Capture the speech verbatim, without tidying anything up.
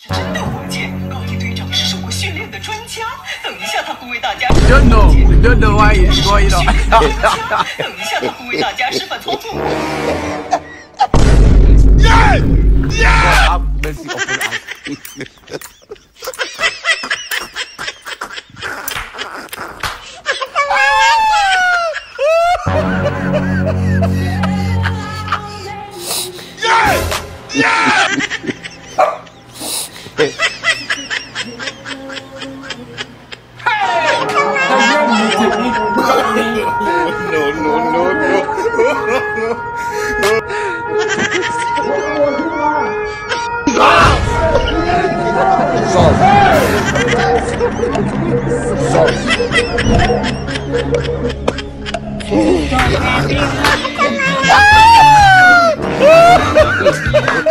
真的火箭，高铁队长是受过训练的专家。等一下，他会为大家。 真的，真的欢迎欢迎了。 等一下，他会为大家示范操作。 耶耶！Mercy upon us. No, no, no, no. Sauce. Sauce.